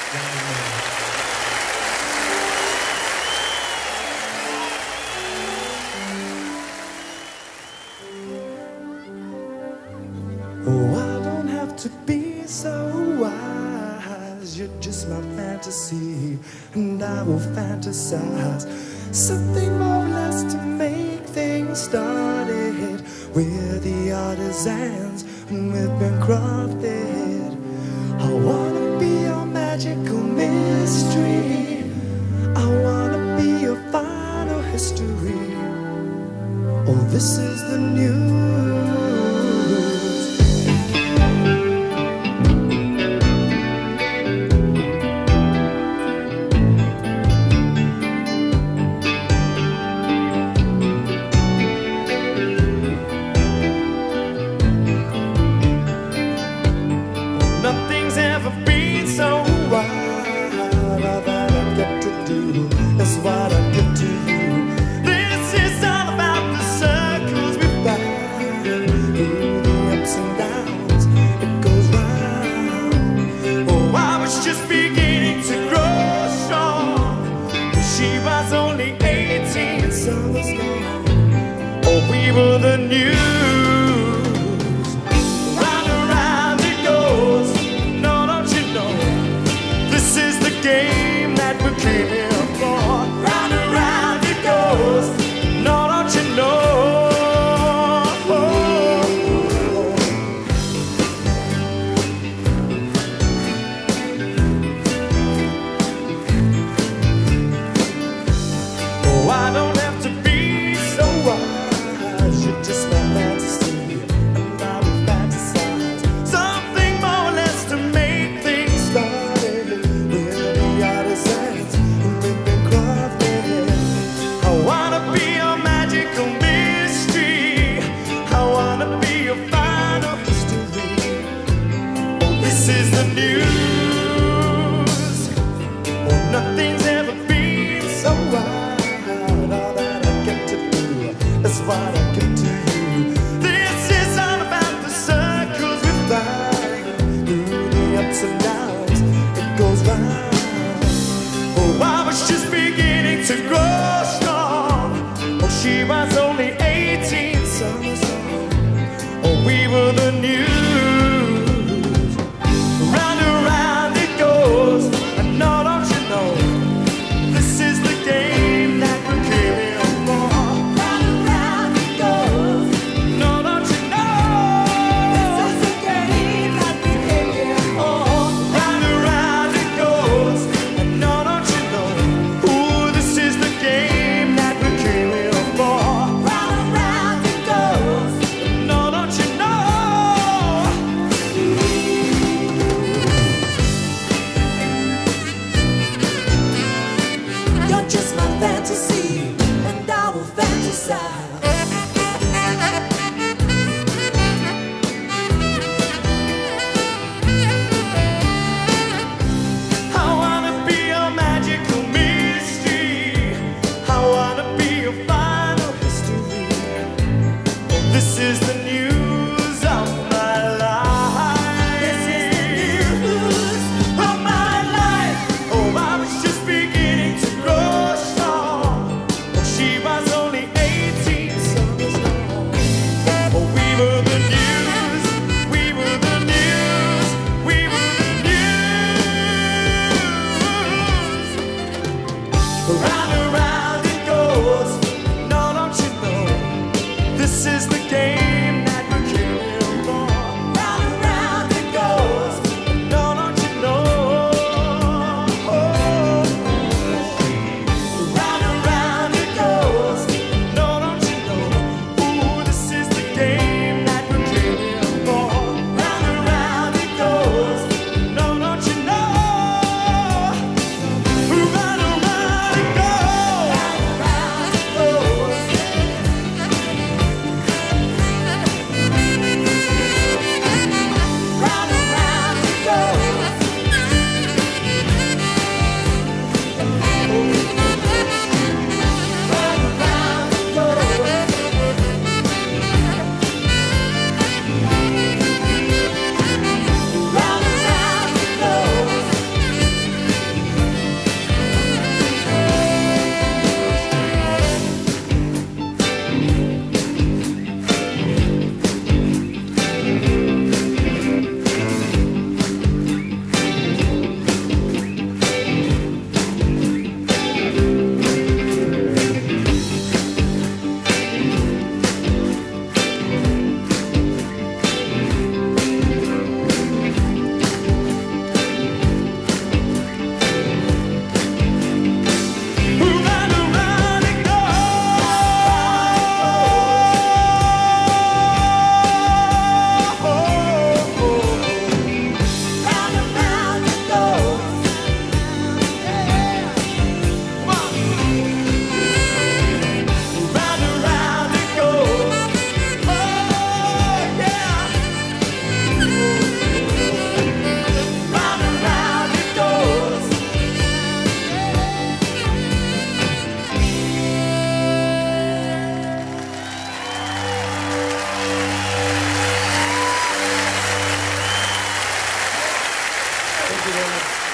Oh, I don't have to be so wise. You're just my fantasy, and I will fantasize something more or less to make things started. We're the artisans, and we've been crafted. I wanna be your magical mystery. I wanna be your final history. Oh, this is the news. Nothing's ever been so right. All that I get to do is what I give to you. This is all about the circles we fly, through the ups and downs, it goes round. Oh, I was just beginning to grow strong. She was only 18, summers long. Oh, we were the news. Round and round it goes. No, don't you know? This you very much.